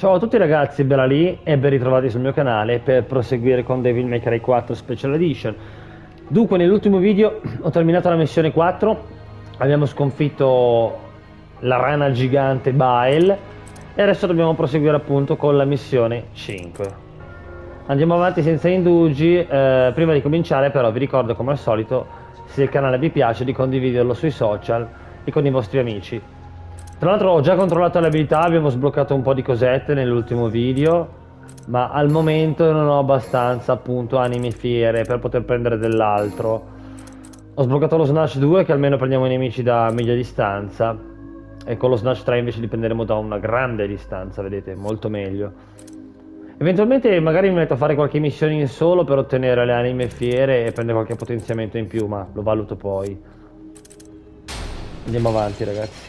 Ciao a tutti ragazzi, Bella lì e ben ritrovati sul mio canale per proseguire con Devil May Cry 4 Special Edition. Dunque, nell'ultimo video ho terminato la missione 4, abbiamo sconfitto la rana gigante Bael e adesso dobbiamo proseguire appunto con la missione 5. Andiamo avanti senza indugi, prima di cominciare però vi ricordo come al solito, se il canale vi piace, di condividerlo sui social e con i vostri amici. Tra l'altro ho già controllato le abilità, abbiamo sbloccato un po' di cosette nell'ultimo video, ma al momento non ho abbastanza appunto anime fiere per poter prendere dell'altro. Ho sbloccato lo Snatch 2 che almeno prendiamo i nemici da media distanza e con lo Snatch 3 invece li prenderemo da una grande distanza, vedete, molto meglio. Eventualmente magari mi metto a fare qualche missione in solo per ottenere le anime fiere e prendere qualche potenziamento in più, ma lo valuto poi. Andiamo avanti ragazzi.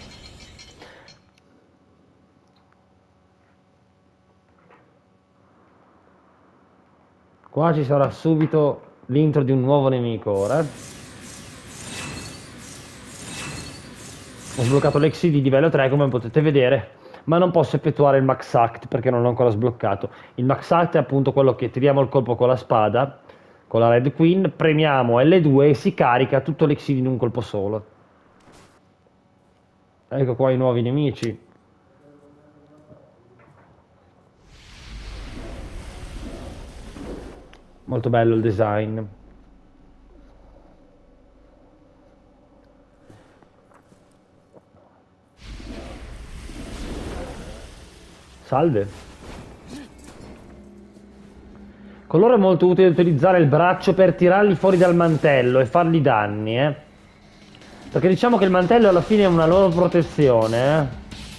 Qua ci sarà subito l'intro di un nuovo nemico ora. Ho sbloccato l'Exi di livello 3 come potete vedere, ma non posso effettuare il Max Act perché non l'ho ancora sbloccato. Il Max Act è appunto quello che tiriamo il colpo con la spada, con la Red Queen, premiamo L2 e si carica tutto l'Exi in un colpo solo. Ecco qua i nuovi nemici. Molto bello il design. Salve. Con loro è molto utile utilizzare il braccio per tirarli fuori dal mantello e fargli danni, Perché diciamo che il mantello alla fine è una loro protezione,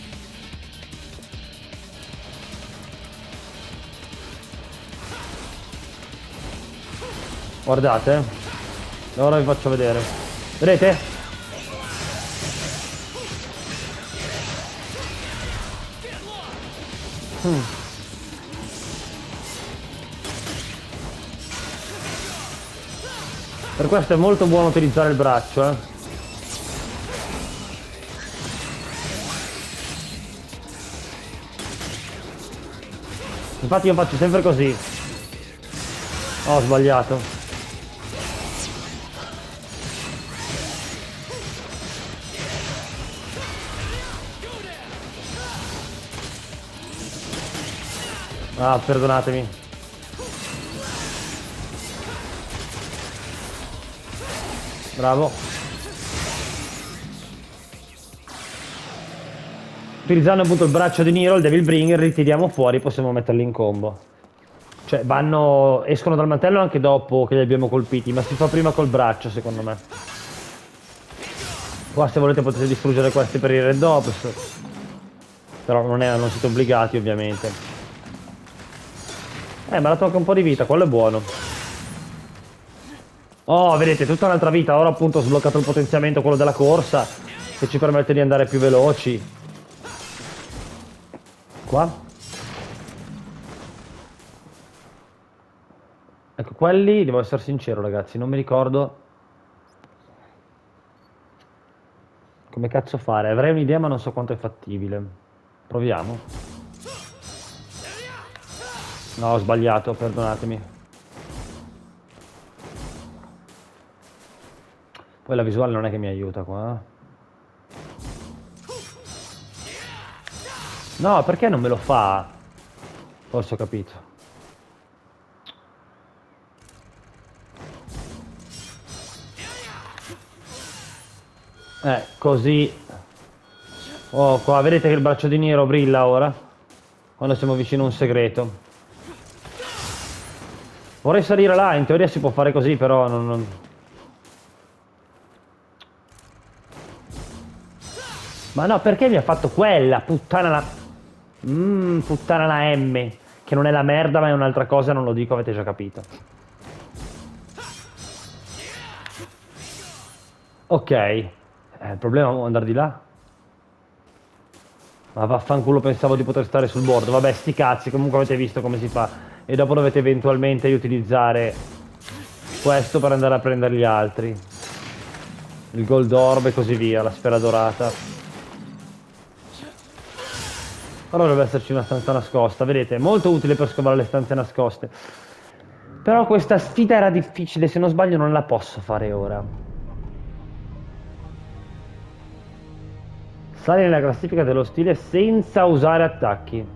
Guardate, ora vi faccio vedere. Vedete? Per questo è molto buono utilizzare il braccio, Infatti io faccio sempre così. Ho sbagliato. Ah, perdonatemi. Bravo. Utilizzando appunto il braccio di Nero, il Devil Bringer, li tiriamo fuori e possiamo metterli in combo. Cioè, escono dal mantello anche dopo che li abbiamo colpiti, ma si fa prima col braccio, secondo me. Qua se volete potete distruggere questi per i Red Ops. Però non siete obbligati, ovviamente. Ma la tocca un po' di vita, quello è buono. Oh, vedete, tutta un'altra vita. Ora appunto ho sbloccato il potenziamento, quello della corsa, che ci permette di andare più veloci. Qua. Ecco, quelli, devo essere sincero ragazzi, non mi ricordo come cazzo fare. Avrei un'idea ma non so quanto è fattibile. Proviamo. No, ho sbagliato, perdonatemi. Poi la visuale non è che mi aiuta qua. No, perché non me lo fa? Forse ho capito. Così. Oh, qua vedete che il braccio di Nero brilla ora? Quando siamo vicino a un segreto. Vorrei salire là, in teoria si può fare così, però non... Ma no, perché mi ha fatto quella? Puttana la... puttana la M. Che non è la merda, ma è un'altra cosa, non lo dico, avete già capito. Ok. Il problema è andare di là. Ma vaffanculo, pensavo di poter stare sul bordo. Vabbè, sti cazzi, comunque avete visto come si fa. E dopo dovete eventualmente utilizzare questo per andare a prendere gli altri. Il Gold Orb e così via, la sfera dorata. Però dovrebbe esserci una stanza nascosta, vedete, è molto utile per scovare le stanze nascoste. Però questa sfida era difficile, se non sbaglio non la posso fare ora. Sali nella classifica dello stile senza usare attacchi.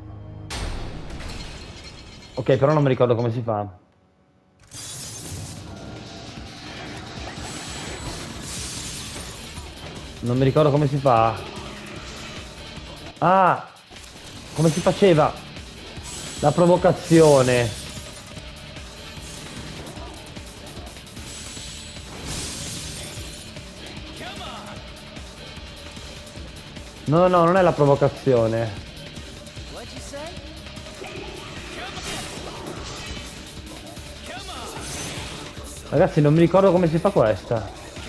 Ok, però non mi ricordo come si fa. Non mi ricordo come si fa. Ah, come si faceva? La provocazione. No, no, non è la provocazione. Ragazzi, non mi ricordo come si fa questa.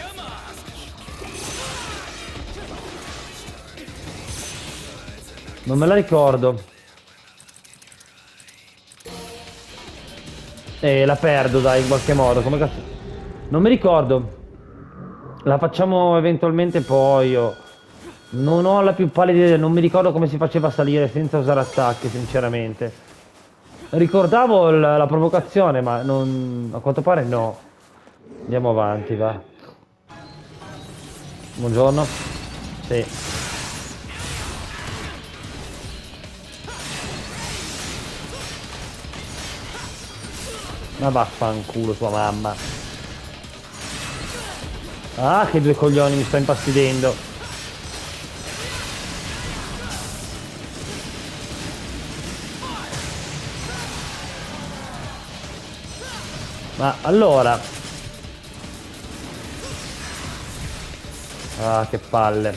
Non me la ricordo. La perdo, dai, in qualche modo. Come cazzo? Non mi ricordo. La facciamo eventualmente poi. Non ho la più pallida idea. Non mi ricordo come si faceva a salire senza usare attacchi, sinceramente. Ricordavo la provocazione, ma non, a quanto pare no. Andiamo avanti, va. Buongiorno. Sì. Ma vaffanculo tua mamma. Ah, che due coglioni, mi sta impastidendo. Ma allora. Ah, che palle.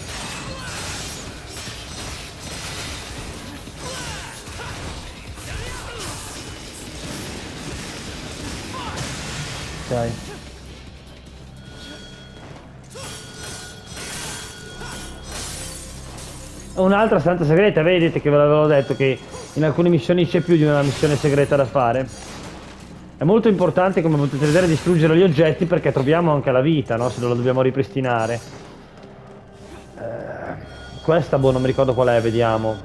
Ok. Un'altra stanza segreta, vedete che ve l'avevo detto che in alcune missioni c'è più di una missione segreta da fare. È molto importante, come potete vedere, distruggere gli oggetti perché troviamo anche la vita, no? Se non la dobbiamo ripristinare. Questa, boh, non mi ricordo qual è, vediamo.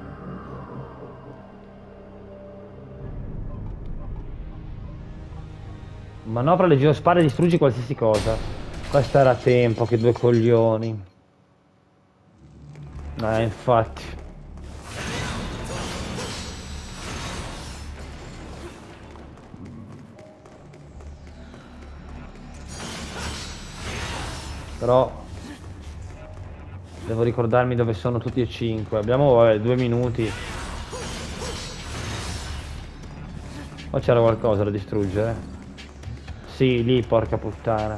Manovra le geospade, distruggi qualsiasi cosa. Questa era a tempo, che due coglioni. Infatti. Però devo ricordarmi dove sono tutti e cinque. Abbiamo, vabbè, 2 minuti. Qua c'era qualcosa da distruggere. Sì, lì, porca puttana.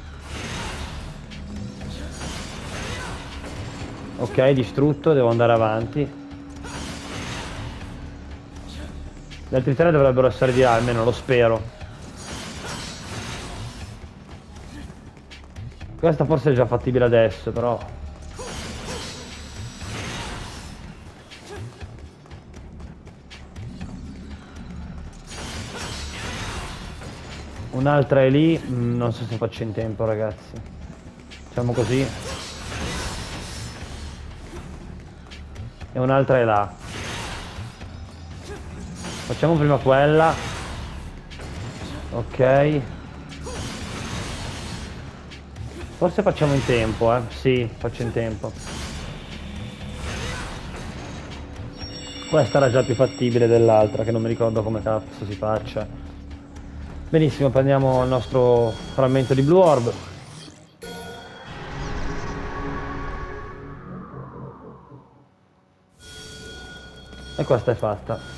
Ok, distrutto, devo andare avanti. Gli altri tre dovrebbero essere di là, almeno lo spero. Questa forse è già fattibile adesso, però. Un'altra è lì, non so se faccio in tempo, ragazzi. Facciamo così. E un'altra è là. Facciamo prima quella. Ok. Forse facciamo in tempo, eh. Sì, faccio in tempo. Questa era già più fattibile dell'altra, che non mi ricordo come cazzo si faccia. Benissimo, prendiamo il nostro frammento di Blue Orb. E questa è fatta.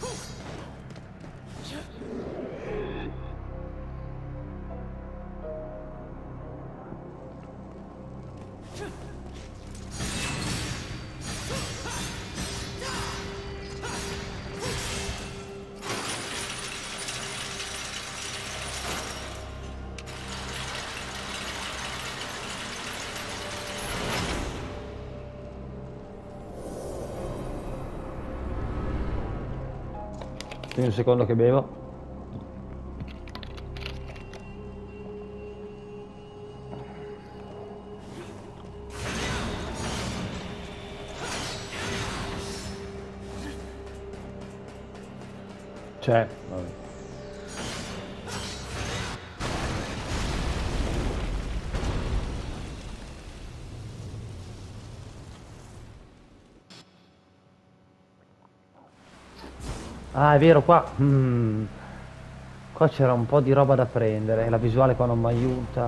Un secondo che bevo. Cioè, vabbè. Ah, è vero, qua. Qua c'era un po' di roba da prendere. La visuale qua non mi aiuta.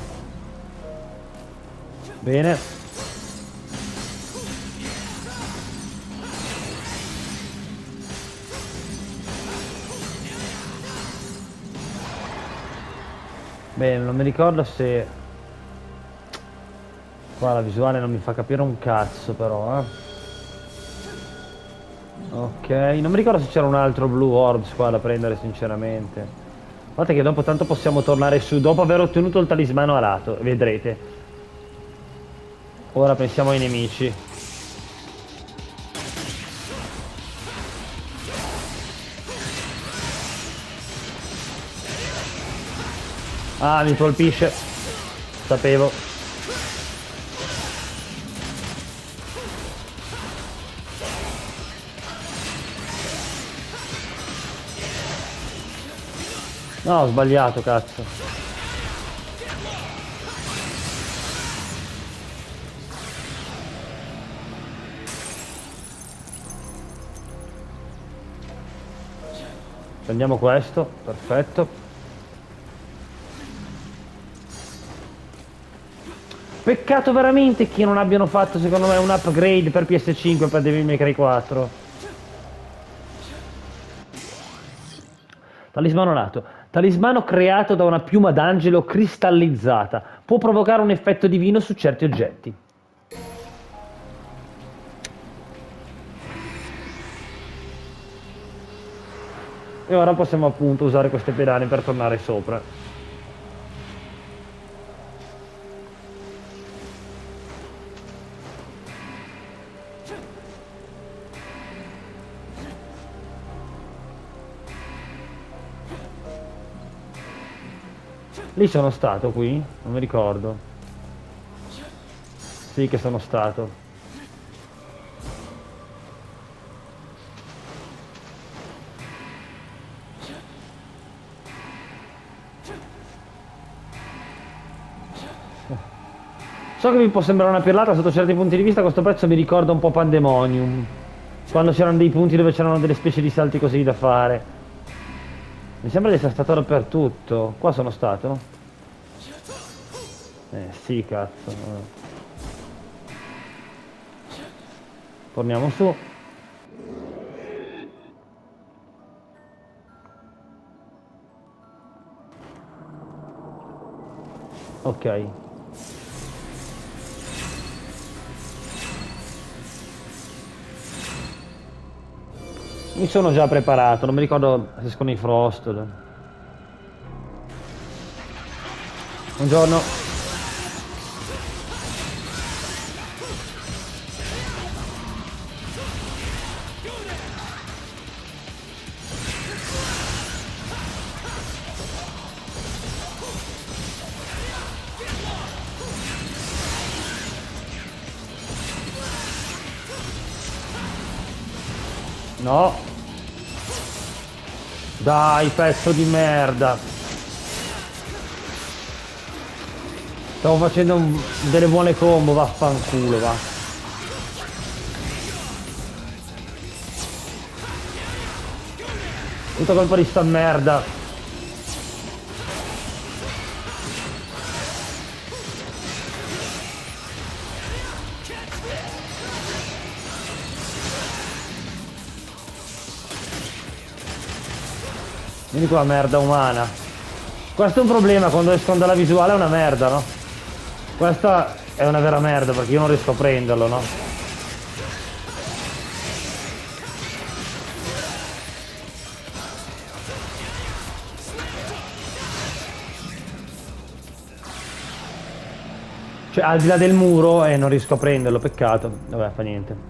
Bene. Bene, non mi ricordo se... Qua la visuale non mi fa capire un cazzo però, Ok, non mi ricordo se c'era un altro Blue Orbs qua da prendere sinceramente. Guardate che dopo tanto possiamo tornare su, dopo aver ottenuto il talismano alato, vedrete. Ora pensiamo ai nemici. Ah, mi colpisce. Sapevo. No, ho sbagliato, cazzo. Prendiamo questo, perfetto. Peccato veramente che non abbiano fatto, secondo me, un upgrade per PS5 per Devil May Cry 4. Talismano nato. Talismano creato da una piuma d'angelo cristallizzata. Può provocare un effetto divino su certi oggetti. E ora possiamo appunto usare queste pedane per tornare sopra. Lì sono stato qui? Non mi ricordo. Sì che sono stato. So che vi può sembrare una pirlata, sotto certi punti di vista questo pezzo mi ricorda un po' Pandemonium. Quando c'erano dei punti dove c'erano delle specie di salti così da fare. Mi sembra di essere stato dappertutto. Qua sono stato? Sì, cazzo. Torniamo su. Ok. Mi sono già preparato, non mi ricordo se escono i Frost. Buongiorno. No. Dai, pezzo di merda. Stavo facendo delle buone combo, vaffanculo, va. Tutta colpa di sta merda. Vieni qua, merda umana. Questo è un problema, quando escono dalla visuale è una merda, no? Questa è una vera merda perché io non riesco a prenderlo, no? Cioè, al di là del muro e non riesco a prenderlo, peccato. Vabbè, fa niente.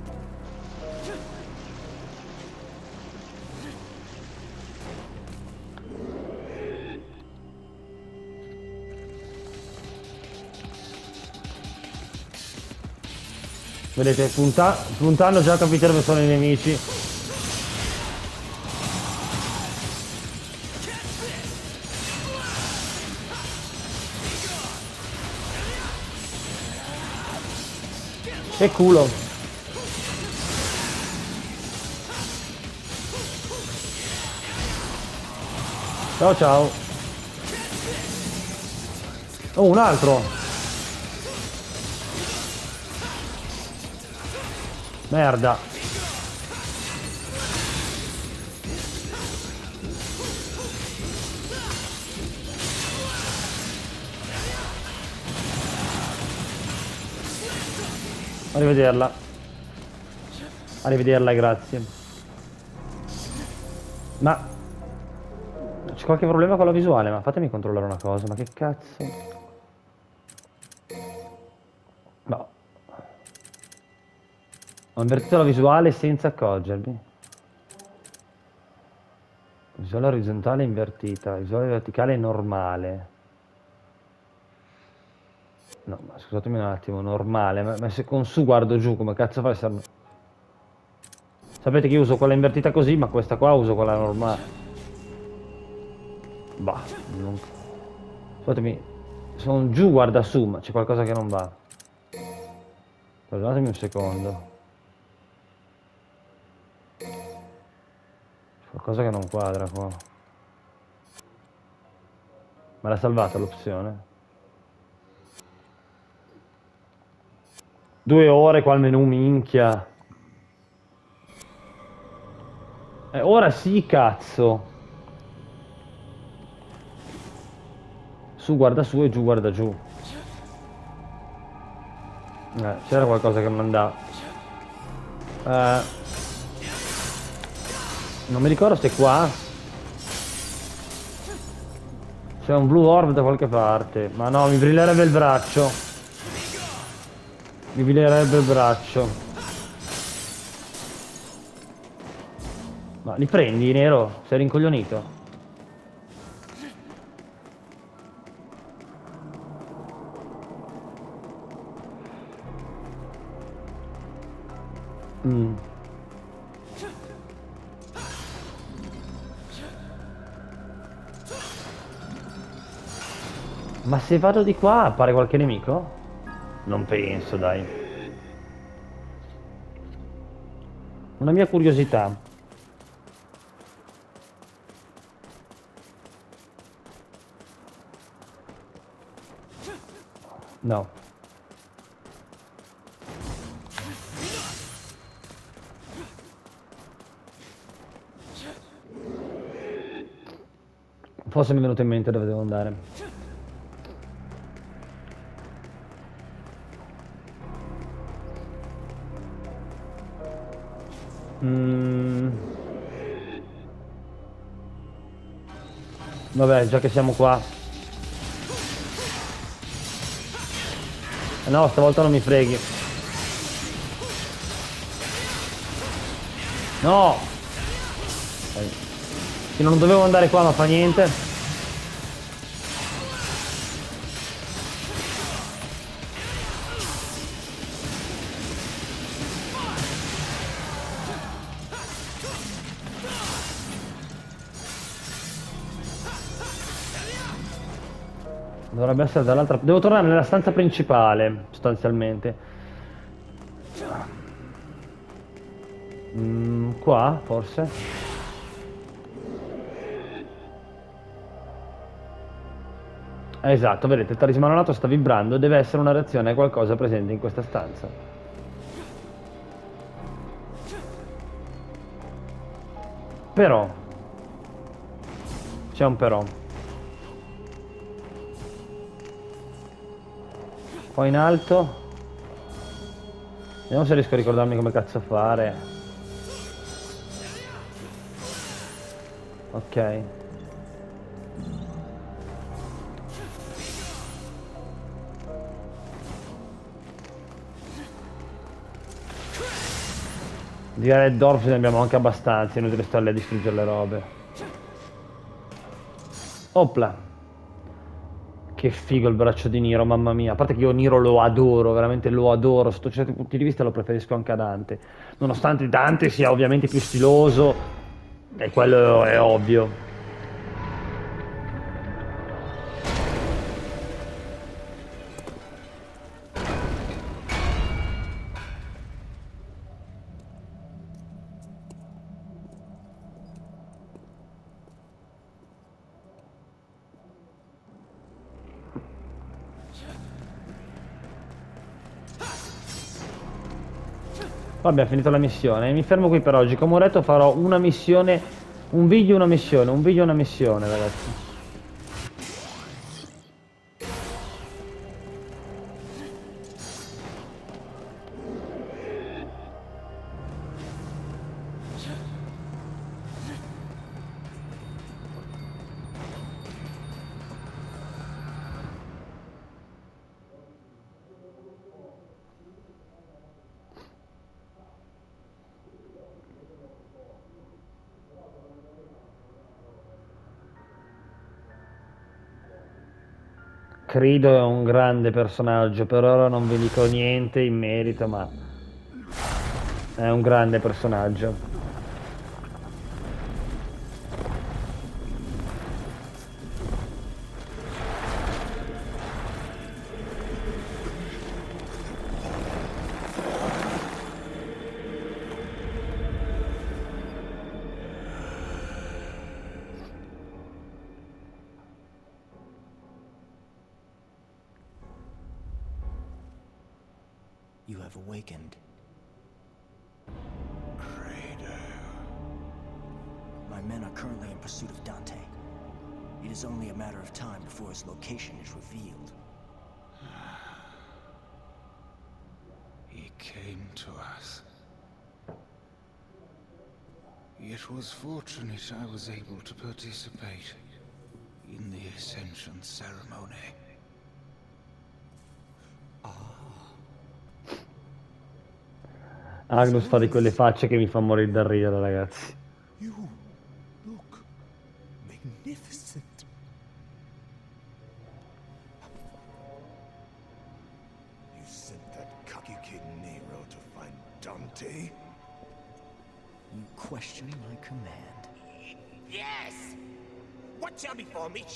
Vedete, puntando già capite dove sono i nemici. Che culo. Ciao ciao. Oh, un altro. Merda. Arrivederla. Arrivederla, grazie. Ma c'è qualche problema con la visuale? Ma fatemi controllare una cosa, ma che cazzo? No. Ho invertito la visuale senza accorgermi. Visuale orizzontale invertita, visuale verticale normale. No, ma scusatemi un attimo, normale, ma se con su guardo giù, come cazzo fa a essere... Sapete che io uso quella invertita così, ma questa qua uso quella normale. Bah, non... Scusatemi, sono giù guarda su, ma c'è qualcosa che non va. Perdonatemi un secondo. C'è qualcosa che non quadra qua. Me l'ha salvata l'opzione? 2 ore qua al menu, minchia. Ora sì, cazzo. Su guarda su e giù guarda giù. C'era qualcosa che non andava. Non mi ricordo se qua c'è un blue orb da qualche parte. Ma no, mi brillerebbe il braccio. Mi brillerebbe il braccio. Ma li prendi, Nero? Sei rincoglionito? Ma se vado di qua appare qualche nemico? Non penso, dai. Una mia curiosità. No. Forse mi è venuto in mente dove devo andare. Vabbè, già che siamo qua. No, stavolta non mi freghi. No! Che non dovevo andare qua, ma fa niente. Dovrebbe essere dall'altra... Devo tornare nella stanza principale, sostanzialmente. Qua, forse? Esatto, vedete, il talismano alato sta vibrando, deve essere una reazione a qualcosa presente in questa stanza. Però... C'è un però. Qua in alto. Vediamo se riesco a ricordarmi come cazzo fare. Ok. Di Red Dwarf ne abbiamo anche abbastanza, inutile starle a distruggere le robe. Opla. Che figo il braccio di Niro, mamma mia. A parte che io Niro lo adoro, veramente lo adoro. Sotto certi punti di vista lo preferisco anche a Dante. Nonostante Dante sia ovviamente più stiloso, e quello è ovvio. Abbiamo finito la missione. Mi fermo qui per oggi. Come ho detto farò una missione, un video, una missione, un video, una missione, ragazzi. Credo è un grande personaggio, per ora non vi dico niente in merito, ma è un grande personaggio. You have awakened. Credo. My men are currently in pursuit of Dante. It is only a matter of time before his location is revealed. He came to us. It was fortunate I was able to participate in the Ascension ceremony. Agnus fa di quelle facce che mi fa morire da ridere, ragazzi. You look magnificent. You sent that cocky kid Nero to find Dante? You question my command. Yes! What shall befall me?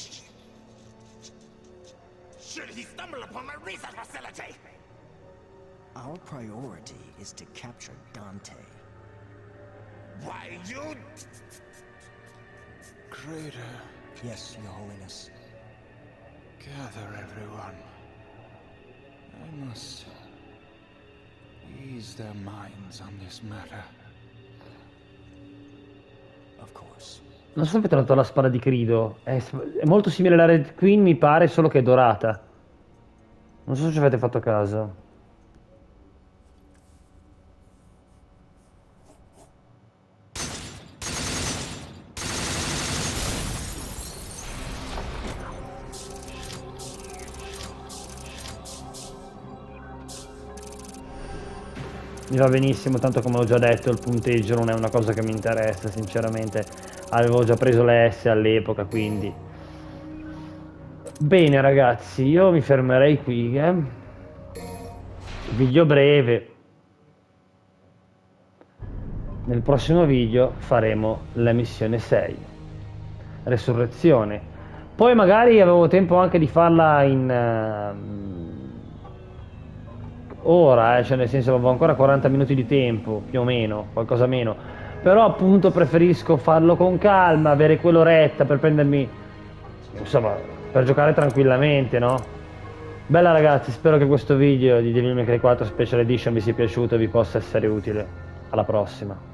Should he stumble upon my research facility? Our priority is to capture Dante. Why, you... Credo, Yes, Your Holiness. gather everyone. I must ease their minds on this matter. Of course. Non so se avete notato la spada di Credo. È molto simile alla Red Queen, mi pare, solo che è dorata. Non so se ci avete fatto caso. Mi va benissimo, tanto come ho già detto, il punteggio non è una cosa che mi interessa, sinceramente. Avevo già preso le S all'epoca, quindi... Bene ragazzi, io mi fermerei qui, Video breve. Nel prossimo video faremo la missione 6. Resurrezione. Poi magari avevo tempo anche di farla in... ora, cioè nel senso avevo ancora 40 minuti di tempo, più o meno, qualcosa meno. Però appunto preferisco farlo con calma, avere quell'oretta per prendermi, insomma, per giocare tranquillamente, no? Bella ragazzi, spero che questo video di Devil May Cry 4 Special Edition vi sia piaciuto e vi possa essere utile. Alla prossima.